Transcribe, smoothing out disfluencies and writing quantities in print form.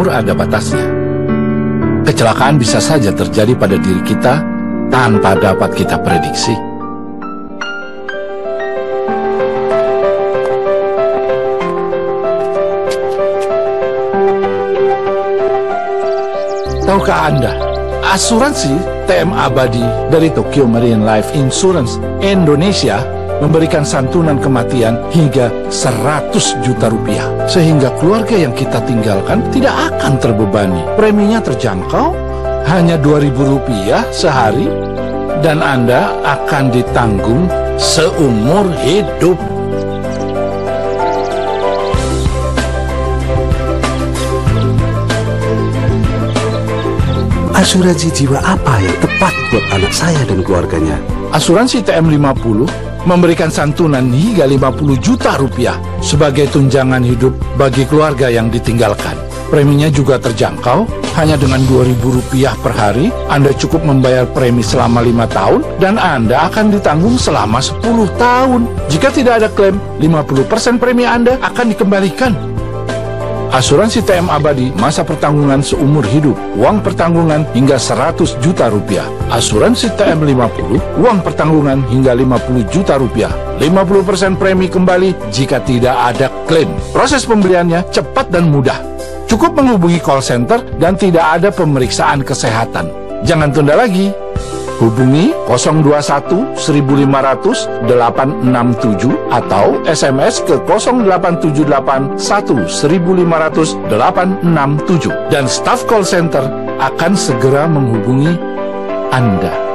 umur ada batasnya. Kecelakaan bisa saja terjadi pada diri kita tanpa dapat kita prediksi. Tahukah Anda, asuransi TM Abadi dari Tokyo Marine Life Insurance Indonesia memberikan santunan kematian hingga 100 juta rupiah, sehingga keluarga yang kita tinggalkan tidak akan terbebani. Preminya terjangkau, hanya 2.000 rupiah sehari, dan Anda akan ditanggung seumur hidup. Asuransi jiwa apa yang tepat buat anak saya dan keluarganya? Asuransi TM50 memberikan santunan hingga 50 juta rupiah sebagai tunjangan hidup bagi keluarga yang ditinggalkan. Preminya juga terjangkau, hanya dengan 2.000 rupiah per hari, Anda cukup membayar premi selama 5 tahun dan Anda akan ditanggung selama 10 tahun. Jika tidak ada klaim, 50% premi Anda akan dikembalikan. Asuransi TM Abadi, masa pertanggungan seumur hidup, uang pertanggungan hingga 100 juta rupiah. Asuransi TM50, uang pertanggungan hingga 50 juta rupiah. 50% premi kembali jika tidak ada klaim. Proses pembeliannya cepat dan mudah. Cukup menghubungi call center dan tidak ada pemeriksaan kesehatan. Jangan tunda lagi. Hubungi 021 1500 867 atau SMS ke 0878 1 1500 867 dan staf call center akan segera menghubungi Anda.